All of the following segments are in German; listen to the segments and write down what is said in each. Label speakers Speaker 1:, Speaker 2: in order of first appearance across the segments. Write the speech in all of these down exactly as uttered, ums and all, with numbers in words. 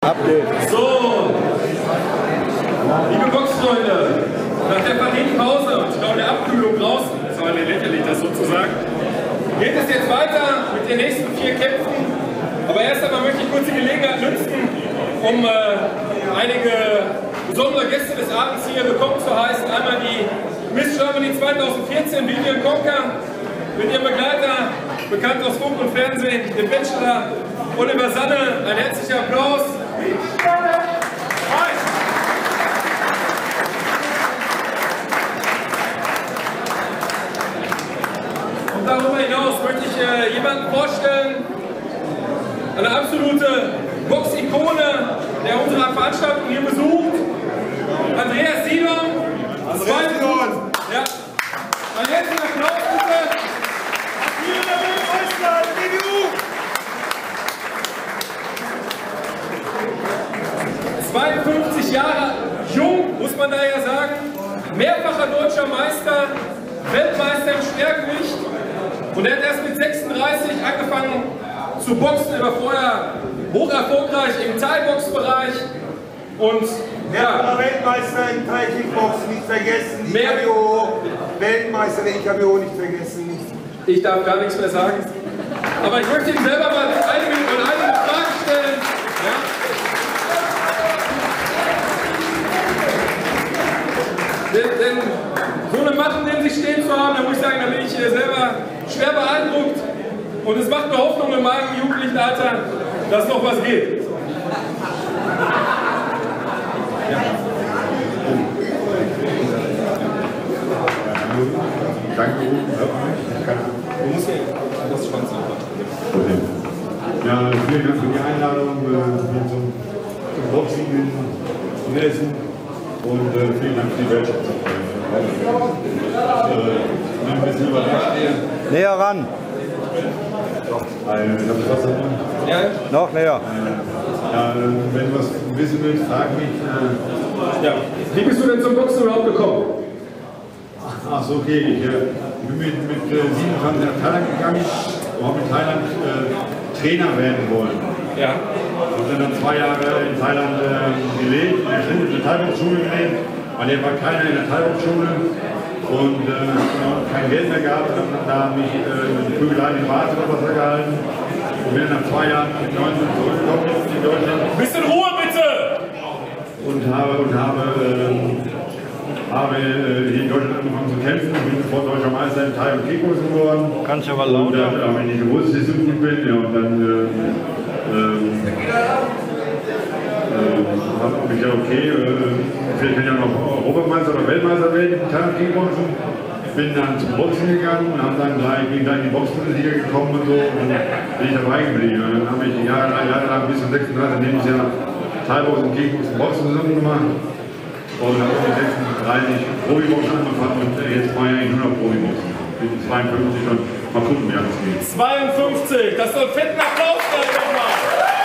Speaker 1: Ab geht's.
Speaker 2: So, liebe Boxfreunde, nach der verdienten Pause und ich glaube der Abkühlung draußen, das war mir lächerlich, das sozusagen, geht es jetzt weiter mit den nächsten vier Kämpfen. Aber erst einmal möchte ich kurz die Gelegenheit nutzen, um äh, einige besondere Gäste des Abends hier willkommen zu heißen. Einmal die Miss Germany zweitausendvierzehn, Vivian Konka, mit ihrem Begleiter, bekannt aus Funk und Fernsehen, dem Bachelor Oliver Sanne. Ein herzlicher Applaus. Und darüber hinaus möchte ich äh, jemanden vorstellen, eine absolute Box-Ikone, der unsere Veranstaltung hier besucht. Andreas Sidon.
Speaker 1: Andreas Sidon.
Speaker 2: Ja. Ein herzlichen Applaus bitte. zweiundfünfzig Jahre jung, muss man da ja sagen. Mehrfacher deutscher Meister, Weltmeister im Schwergewicht. Und er hat erst mit sechsunddreißig angefangen zu boxen. Er war vorher hoch erfolgreich im Thai-Box-Bereich. Und
Speaker 3: ja, Weltmeister im Thai-Kickbox nicht vergessen. Die K B O, Weltmeister der K B O nicht vergessen.
Speaker 2: Ich darf gar nichts mehr sagen. Aber ich möchte Ihnen selber mal einige, einige Fragen stellen. Ja? Denn, denn so eine Macht neben sich stehen zu haben, da muss ich sagen, da bin ich hier selber schwer beeindruckt. Und es macht mir Hoffnung in meinem jugendlichen Alter, dass noch was geht. Ja.
Speaker 4: Danke, du musst ja das Schwanz einfach. Okay. Ja, vielen Dank für die Einladung hier zum, zum Boxing in Essen und äh, vielen Dank für die Wertschätzung. Ich bin ein bisschen überrascht hier.
Speaker 1: Näher ran.
Speaker 4: Äh, darf ich was sagen?
Speaker 2: Ja.
Speaker 1: Noch näher.
Speaker 4: Äh, ja, wenn du was wissen willst, frag mich. Äh,
Speaker 2: Ja. Wie bist du denn zum Boxen überhaupt gekommen?
Speaker 4: Ach so, okay. Ich äh, bin mit, mit äh, siebenundzwanzig nach Thailand gegangen und habe in Thailand äh, Trainer werden wollen.
Speaker 2: Ja.
Speaker 4: Ich habe dann zwei Jahre in Thailand äh, gelebt, in der schwedischen Thai-Box-Schule gelebt, weil hier war keiner in der Thai-Box-Schule und äh, habe kein Geld mehr gehabt und habe da mich äh, mit Prügelei in Bad oder Wasser gehalten und bin dann nach zwei Jahren mit neunzehn zurückgekommen in Deutschland.
Speaker 2: Bisschen Ruhe bitte!
Speaker 4: Und habe, und habe, äh, habe äh, hier in Deutschland angefangen zu kämpfen und bin sofort deutscher Meister im Thai und Kickbox geworden.
Speaker 1: Kann ich aber
Speaker 4: Und
Speaker 1: lauter.
Speaker 4: dann habe ich gewusst, dass ich so gut bin, ja, und dann äh, ähm, äh, habe ich gedacht, okay, äh, vielleicht kann ich ja noch Europameister oder Weltmeister werden im Thai und Kickboxen. Bin dann zum Boxen gegangen und habe dann gleich, bin gleich in die Boxbundesliga gekommen und so und dann bin ich dabei geblieben. Und dann habe ich Jahre, Jahre lang bis zum sechsunddreißig Lebensjahr Thai-Box und Kickbox und Boxen zusammen gemacht. Und dann habe ich sechsunddreißig Profiboxen angefangen und jetzt mache ich eigentlich nur noch Profiboxen. Ich bin zweiundfünfzig und mal gucken, wie alles geht.
Speaker 2: zweiundfünfzig, das soll einen fetten Applaus sein nochmal.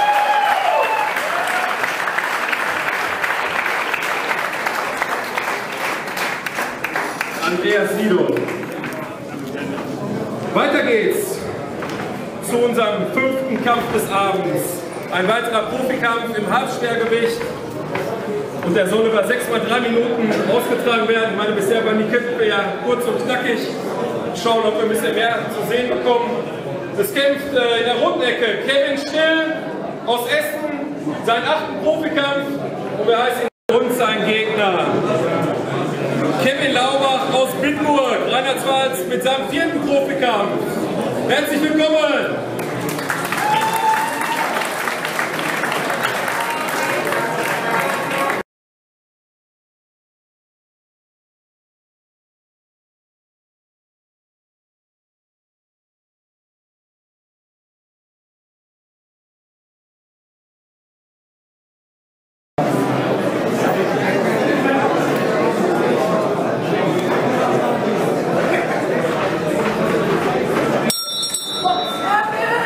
Speaker 2: Andreas Sidon. Weiter geht's zu unserem fünften Kampf des Abends. Ein weiterer Profikampf im Halbschwergewicht. Und der soll über sechs mal drei Minuten ausgetragen werden. Ich meine, bisher waren die Kämpfe ja kurz und knackig. Schauen, ob wir ein bisschen mehr zu sehen bekommen. Es kämpft äh, in der roten Ecke Kevin Still aus Essen, sein achten Profikampf. Und wir heißen uns sein Gegner Kevin Laubach aus Bitburg, Rheinland-Pfalz, mit seinem vierten Profikampf. Herzlich willkommen!
Speaker 5: Box,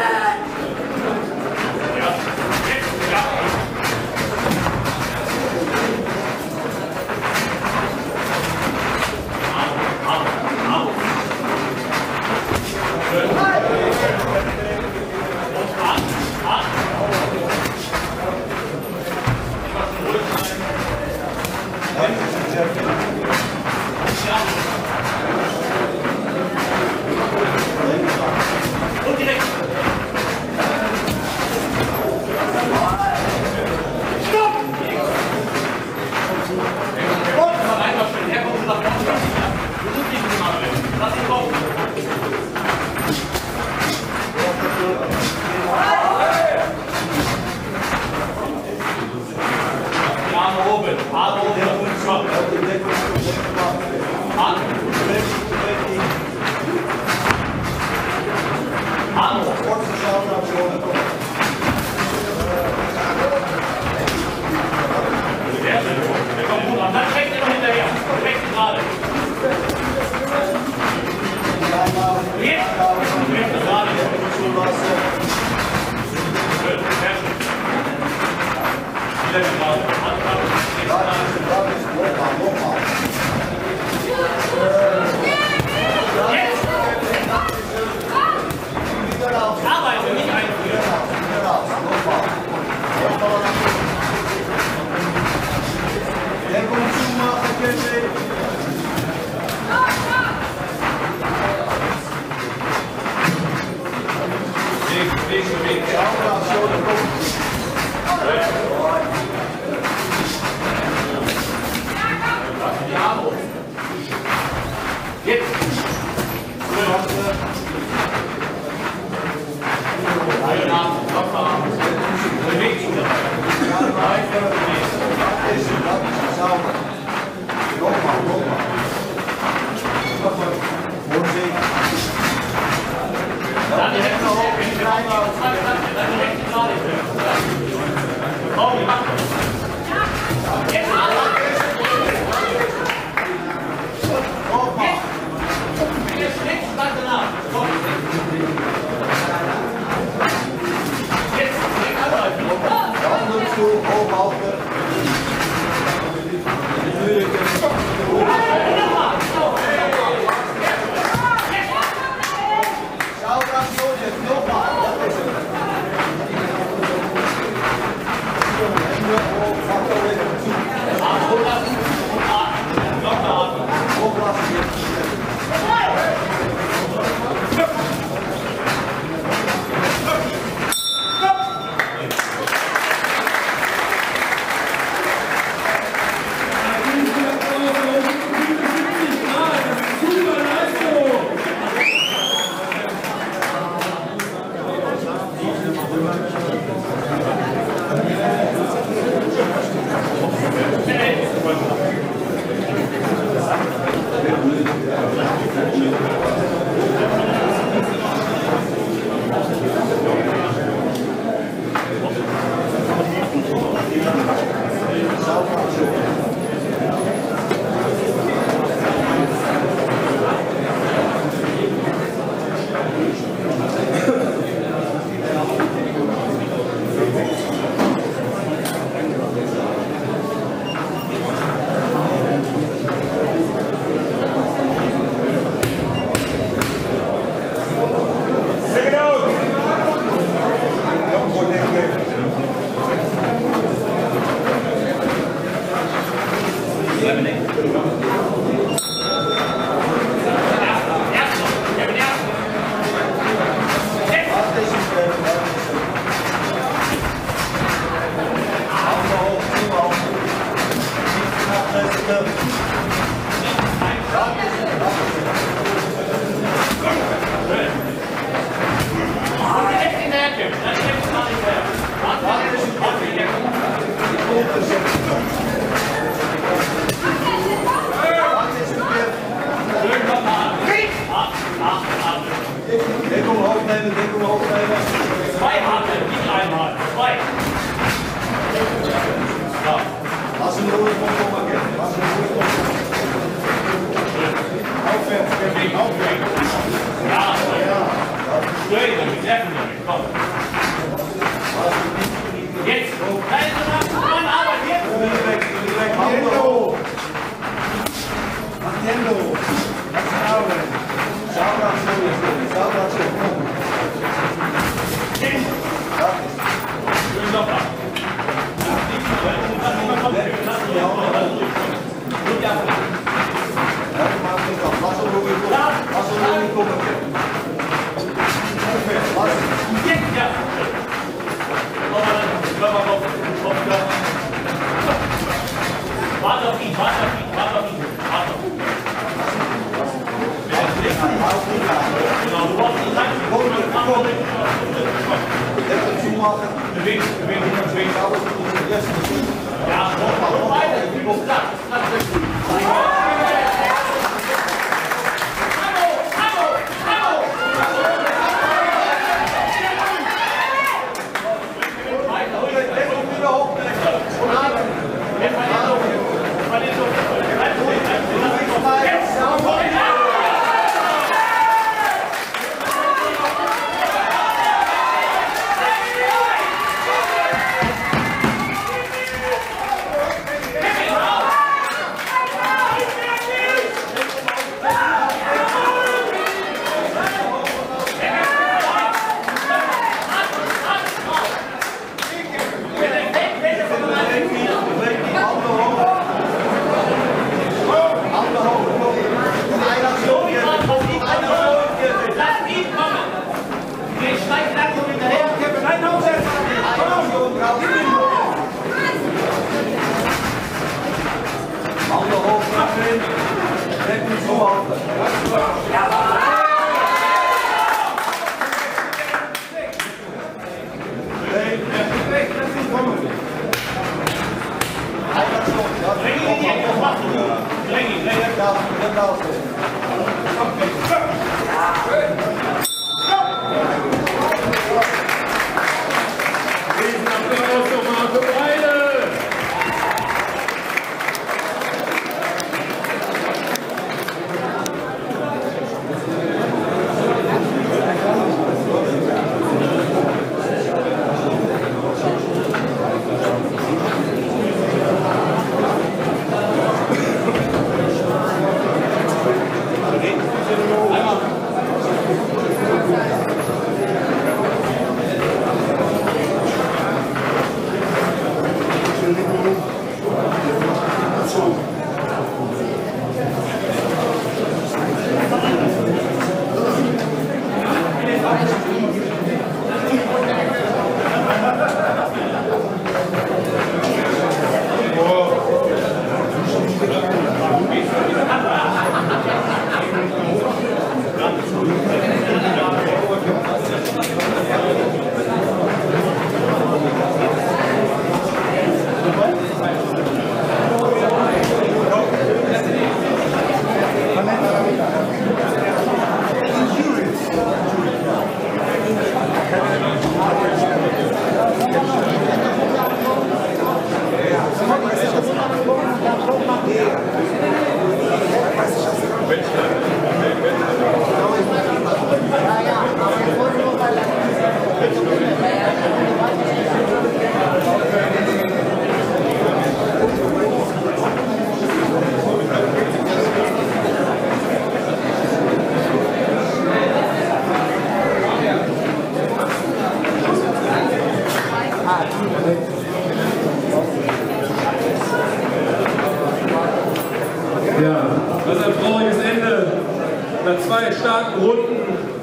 Speaker 2: Ja, das ist ein trauriges Ende. Nach zwei starken Runden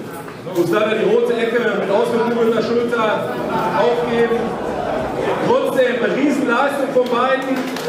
Speaker 2: muss leider die rote Ecke mit ausgekugelter Schulter aufgeben. Trotzdem eine Riesenleistung von beiden.